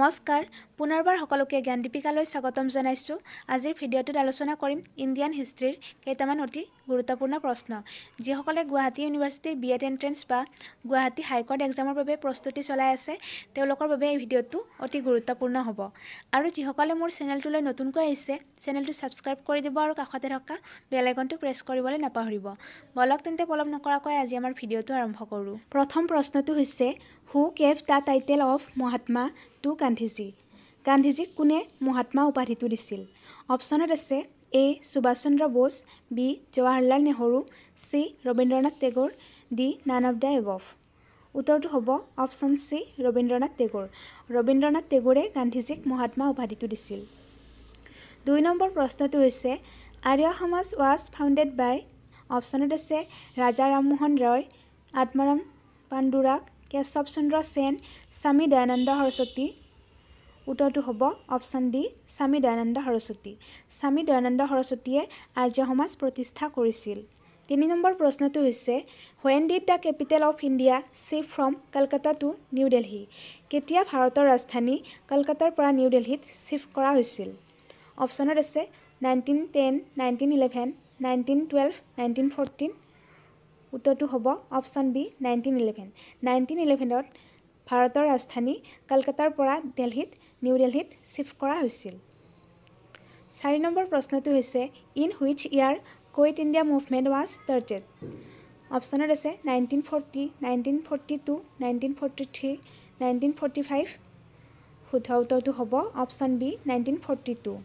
নমস্কাৰ পুনৰবাৰ সকলোকে জ্ঞান দীপিকালৈ স্বাগতম জনাইছো। আজিৰ ভিডিঅ'টোত আলোচনা কৰিম ইণ্ডিয়ান হিষ্ট্ৰীৰ কেইটামান অতি গুৰুত্বপূৰ্ণ প্ৰশ্ন যিসকলে গুৱাহাটী ইউনিভাৰ্চিটিৰ বিএড এন্ট্ৰেন্স বা গুৱাহাটী হাইকোৰ্ট এক্সামৰ বাবে প্ৰস্তুতি চলাই আছে তেওঁলোকৰ বাবে এই ভিডিঅ'টো অতি গুৰুত্বপূৰ্ণ হ'ব। আৰু যিসকলে মোৰ চেনেলটোলৈ নতুনকৈ আহিছে চেনেলটো ছাবস্ক্ৰাইব কৰি দিব আৰু কাষতে থকা বেল আইকনটো প্ৰেছ কৰিবলৈ নাপাহৰিব। বলক তেন্তে পলম নকৰাকৈ আজি আমাৰ ভিডিঅ'টো আৰম্ভ কৰোঁ। প্ৰথম প্ৰশ্নটো হৈছে who gave the title of Mahatma to Gandhiji. গান্ধীজীক কোনে মহাত্মা উপাধিটো দিছিল? অপশ্যনত আছে A Subhash Chandra Bose, B Jawaharlal Nehru, C Rabindranath Tagore, D none of the above. উত্তৰটো হ'ব অপশ্যন চি ৰবীন্দ্ৰনাথ টেগোৰ। ৰবীন্দ্ৰনাথ টেগোৰে গান্ধীজীক মহাত্মা উপাধিটো দিছিল। ২ নম্বৰ প্ৰশ্নটো হৈছে আৰ্য সমাজ ৱাজ ফাউণ্ডেড বাই। অপশ্যনত আছে ৰাজা ৰামমোহন ৰয়, আত্মাৰাম পাণ্ডুৰাগ, কেশৱ চন্দ্ৰ সেন, স্বামী দয়ানন্দ সৰস্বতী। উত্তৰটো হ'ব অপশ্যন ডি স্বামী দয়ানন্দ সৰস্বতী। স্বামী দয়ানন্দ সৰস্বতীয়ে আৰ্য সমাজ প্ৰতিষ্ঠা কৰিছিল। ৩ নম্বৰ প্ৰশ্নটো হৈছে when did the capital of India shift from Kolkata to New Delhi. কেতিয়া ভাৰতৰ ৰাজধানী কলকাতাৰ পৰা নিউ দিল্লীত শ্বিফ্ট কৰা হৈছিল? অপশ্যনত আছে 1910, 1911, 1912, 1914। উত্তৰটো হ'ব অপশ্যন বি 1911। 1911ত ভাৰতৰ ৰাজধানী কলকাতাৰ পৰা নিউ দিল্লীত শ্বিফ্ট কৰা হৈছিল। ৪ নম্বৰ প্ৰশ্নটো হৈছে in which year Quit India Movement was started. অপশ্যনত আছে 1940, 1942, 1943, 1945। শুদ্ধ উত্তৰটো হ'ব অপশ্যন বি 1942।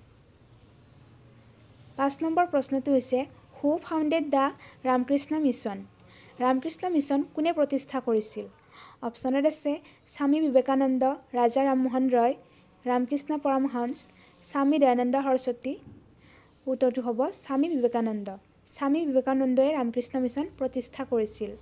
৫ নম্বৰ প্ৰশ্নটো হৈছে who founded the Ramakrishna Mission. Ramakrishna Mission কোনে প্ৰতিষ্ঠা কৰিছিল? অপশ্যনত আছে স্বামী বিবেকানন্দ, ৰাজা ৰামমোহন ৰয়, ৰামকৃষ্ণ পৰমহংস, স্বামী দয়ানন্দ সৰস্বতী। উত্তৰটো হ'ব স্বামী বিবেকানন্দ। স্বামী বিবেকানন্দই ৰামকৃষ্ণ মিছন প্ৰতিষ্ঠা কৰিছিল।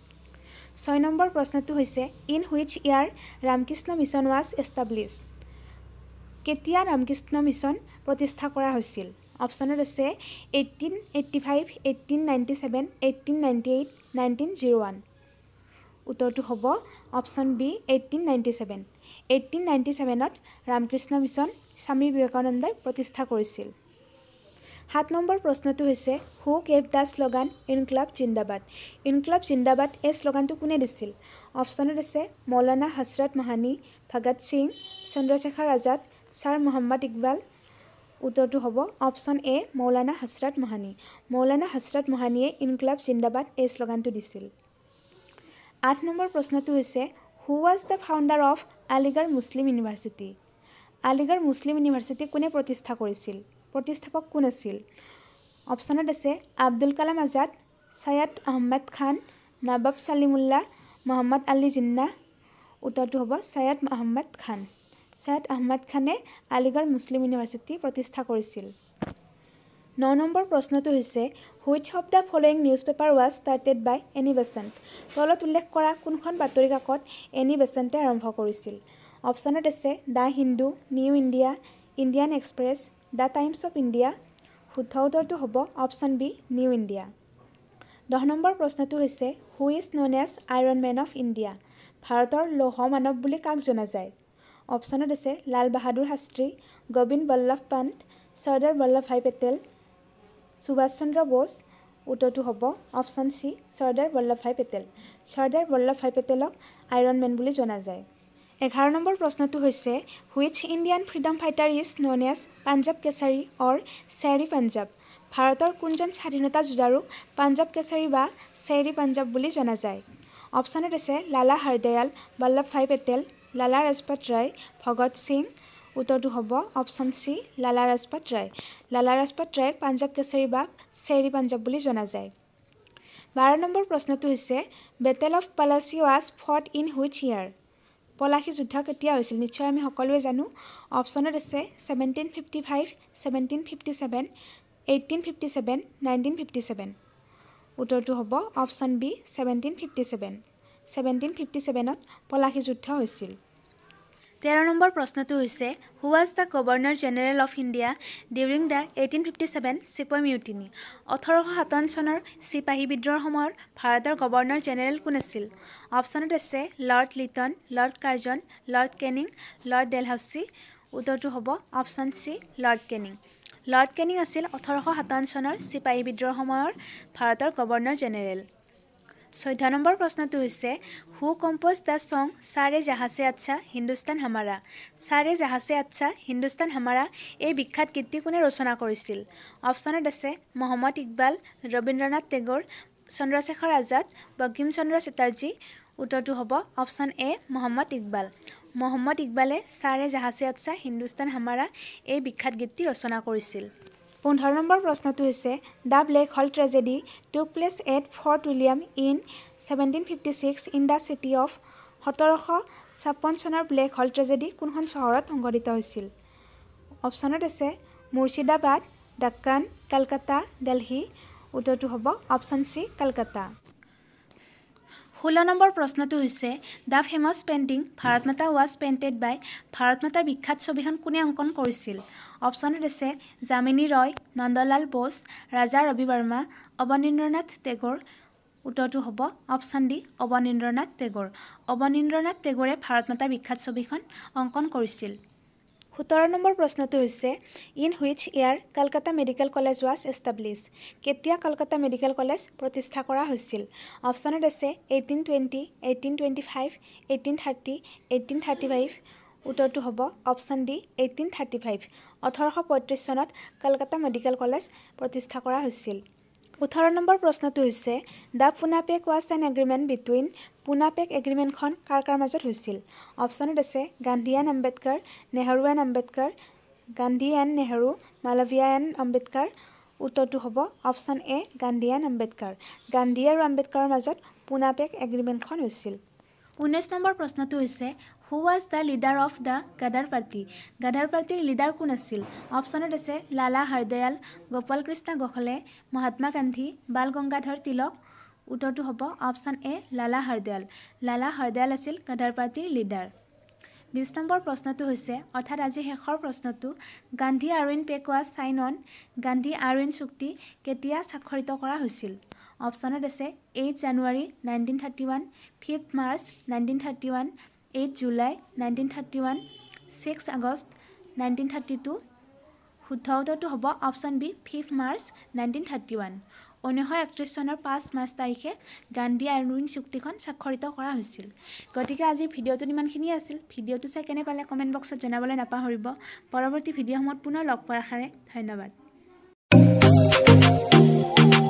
৬ নম্বৰ প্ৰশ্নটো হৈছে in which year Ramakrishna Mission was established. কেতিয়া ৰামকৃষ্ণ মিছন প্ৰতিষ্ঠা কৰা হৈছিল? অপশ্যনত আছে 1885, 1897, 1898, 1901। উত্তৰটো হ'ব অপশ্যন বি 1897। 1897ত ৰামকৃষ্ণ মিছন স্বামী বিবেকানন্দই প্ৰতিষ্ঠা কৰিছিল। ৭ নম্বৰ প্ৰশ্নটো হৈছে who gave the slogan Inqilab জিন্দাবাদ। ইনকলাব জিন্দাবাদ এই শ্লোগানটো কোনে দিছিল? অপশ্যনত আছে মৌলানা হজৰত মহানী, ভগত সিং, চন্দ্ৰশেখৰ আজাদ, ছাৰ মোহাম্মদ ইকবাল। উত্তৰটো হ'ব অপশ্যন এ মৌলানা হজৰত মহানী। মৌলানা হজৰত মহানীয়ে ইনকলাব জিন্দাবাদ এই শ্লোগানটো দিছিল। ৮ নম্বৰ প্ৰশ্নটো হৈছে who was the founder of Aligarh Muslim University. Aligarh Muslim University কোনে প্ৰতিষ্ঠা কৰিছিল? প্ৰতিষ্ঠাপক কোন আছিল? অপশ্যনত আছে আব্দুল কালাম আজাদ, ছৈয়দ আহমদ খান, নৱাব ছালিমুল্লাহ, মহম্মদ আলী জিন্নাহ। উত্তৰটো হ'ব ছৈয়দ আহমদ খান। ছৈয়দ আহমদ খানে আলিগড় মুছলিম ইউনিভাৰ্চিটি প্ৰতিষ্ঠা কৰিছিল। ৯ নম্বৰ প্ৰশ্নটো হৈছে which of the following newspaper was started by Annie Besant. তলত উল্লেখ কৰা কোনখন বাতৰি কাকত এনি বেচেণ্টে আৰম্ভ কৰিছিল? অপশ্যনত আছে The Hindu, New India, Indian Express, The Times of India. শুদ্ধ উত্তৰটো হ'ব option B New India. ১০ number প্ৰশ্নটো হৈছে who is known as iron man of India. ভাৰতৰ লৌহ মানৱ বুলি কাক জনা যায়? অপশ্যনত আছে লাল বাহাদুৰ শাস্ত্ৰী, গোবিন্দ বল্লভ পান্ত, চৰ্দাৰ বল্লভ ভাই পেটেল, সুভাষ চন্দ্ৰ বোস। উত্তৰটো হ'ব অপশ্যন চি চৰ্দাৰ বল্লভ ভাই পেটেল। চৰ্দাৰ বল্লভ ভাই পেটেলক আইৰণ মেন বুলি জনা যায়। ১১ নম্বৰ প্ৰশ্নটো হৈছে which Indian freedom fighter is known as Punjab Kesari or Sher-e Punjab. ভাৰতৰ কোনজন স্বাধীনতা যুঁজাৰুক পাঞ্জাৱ কেশৰী বা শ্বেৰ-ই পাঞ্জাৱ বুলি জনা যায়? অপশ্যনত আছে লালা হৰদয়াল বল্লভ ভাই পেটেল, লালা ৰাজপথ ৰায়, ভগত সিং। উত্তৰটো হ'ব অপশ্যন চি লালা ৰাজপথ ৰায়। লালা ৰাজপথ ৰায়ক পাঞ্জাৱ কেশৰী বা শ্বেৰ-ই পাঞ্জাৱ বুলি জনা যায়। ১২ নম্বৰ প্ৰশ্নটো হৈছে battle of Plassey was fought in which year. Palashi যুদ্ধ কেতিয়া হৈছিল? নিশ্চয় আমি সকলোৱে জানো। অপশ্যনত আছে 1755, 1757, 1857, 1957। উত্তৰটো হ'ব অপশ্যন বি 1757। 1757ত পলাশী যুদ্ধ হৈছিল। 13 নম্বৰ প্ৰশ্নটো হৈছে who was the governor general of India during the 1857 sepoy mutiny 1857 চনৰ চিপাহী বিদ্ৰোহৰ সময়ত ভাৰতৰ গভৰ্ণৰ জেনেৰেল কোন আছিল অপশ্যনত আছে Lord Lytton Lord Curzon Lord Canning Lord Dalhousie উত্তৰটো হ'ব option C Lord Canning Lord Canning আছিল 1857 চনৰ চিপাহী বিদ্ৰোহৰ সময়ৰ ভাৰতৰ গভৰ্ণৰ জেনেৰেল 14 নম্বৰ প্ৰশ্নটো হৈছে হু কম্প'জ দ্য ছং সাৰে জাহাঁ সে আচ্ছা হিন্দুস্তান হামাৰা সাৰে জাহাঁ সে আচ্ছা হিন্দুস্তান হামাৰা এই বিখ্যাত গীতটি কোনে ৰচনা কৰিছিল অপশ্যনত আছে মহম্মদ ইকবাল ৰবীন্দ্ৰনাথ টেগোৰ চন্দ্ৰশেখৰ আজাদ বঙ্কিম চন্দ্ৰ চেটাৰ্জী উত্তৰটো হ'ব অপশ্যন এ মহম্মদ ইকবাল মহম্মদ ইকবালে সাৰে জাহাঁ সে আচ্ছা হিন্দুস্তান হামাৰা এই বিখ্যাত গীতটি ৰচনা কৰিছিল 15 নম্বৰ প্ৰশ্নটো হৈছে the Black Hole tragedy took place at Fort William in 1756 in the city of 1756 চনৰ ব্লেক হল ট্ৰেজেডি কোনখন চহৰত সংঘটিত হৈছিল অপশ্যনত আছে মুৰ্ছিদাবাদ ডাক্কান কলকাতা দিল্লী উত্তৰটো হ'ব অপশ্যন চি কলকাতা 16 নম্বৰ প্ৰশ্নটো হৈছে দ্য ফেমাছ পেইণ্টিং ভাৰত মাতা ৱাজ পেইণ্টেড বাই ভাৰত মাতাৰ বিখ্যাত ছবিখন কোনে অংকন কৰিছিল অপশ্যনত আছে যামিনী ৰয় নন্দলাল বোস ৰাজা ৰবি বৰ্মা অৱনীন্দ্ৰনাথ টেগোৰ উত্তৰটো হ'ব অপশ্যন ডি অৱনীন্দ্ৰনাথ টেগোৰ অৱনীন্দ্ৰনাথ টেগোৰে ভাৰত মাতাৰ বিখ্যাত ছবিখন অংকন কৰিছিল 17 নম্বৰ প্ৰশ্নটো হৈছে in which year Kolkata medical college was establish কেতিয়া কলকাতা মেডিকেল কলেজ প্ৰতিষ্ঠা কৰা হৈছিল অপশ্যনত আছে 1820 1825 1830 1835 উত্তৰটো হ'ব অপশ্যন ডি 1835 1835 চনত কলকাতা মেডিকেল কলেজ প্ৰতিষ্ঠা কৰা হৈছিল 18 নম্বৰ প্ৰশ্নটো হৈছে the Poona pact was an agreement between Poona pact এগ্ৰিমেণ্টখন কাৰ কাৰ মাজত হৈছিল অপশ্যনত আছে Gandhi and Ambedkar Nehru and Ambedkar Gandhi and Nehru Malaviya and Ambedkar উত্তৰটো হ'ব option A Gandhi and Ambedkar Gandhi আৰু আম্বেদকাৰৰ মাজত পুনা পেক এগ্ৰিমেণ্টখন হৈছিল 19 নম্বৰ প্ৰশ্নটো হৈছে who was the leader of the Ghadar পাৰ্টিৰ লিডাৰ কোন আছিল অপশ্যনত আছে লালা হৰদয়াল গোপাল কৃষ্ণ গোখলে মহাত্মা গান্ধী বাল গংগাধৰ তিলক উত্তৰটো হ'ব অপশ্যন এ লালা হৰদয়াল আছিল গাদাৰ পাৰ্টিৰ লিডাৰ 20 নম্বৰ প্ৰশ্নটো হৈছে অৰ্থাৎ আজি শেষৰ প্ৰশ্নটো Gandhi Irwin pact was sign on Gandhi Irwin চুক্তি কেতিয়া স্বাক্ষৰিত কৰা হৈছিল অপশ্যনত আছে 8 জানুৱাৰী 1931 5 মাৰ্চ 1931 8 জুলাই 1931 6 আগষ্ট 1932 শুদ্ধ উত্তৰটো হ'ব অপশ্যন বি 5 মাৰ্চ 1931 1931 চনৰ 5 মাৰ্চ তাৰিখে গান্ধী আৰউইন চুক্তিখন স্বাক্ষৰিত কৰা হৈছিল গতিকে আজিৰ ভিডিঅ'টোত ইমানখিনি আছিল ভিডিঅ'টো চাই কেনে পালে কমেণ্ট বক্সত জনাবলৈ নাপাহৰিব পৰৱৰ্তী ভিডিঅ'সমূহত পুনৰ লগ পোৱাৰ আশাৰে ধন্যবাদ